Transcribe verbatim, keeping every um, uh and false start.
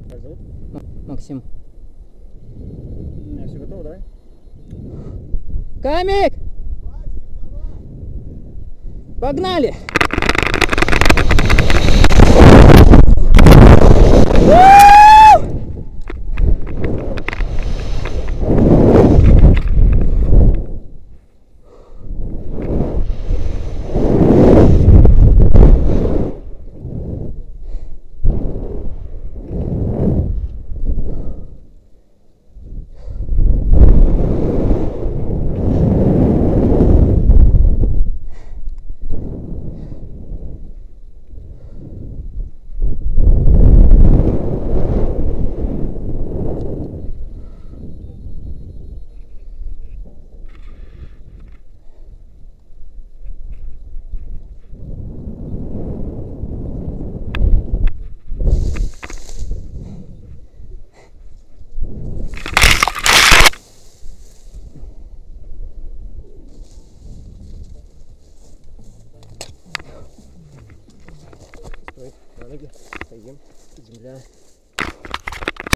Как зовут? Максим. У меня все готово, давай. Камик! Погнали! Стой, на ноги, стоим, земля.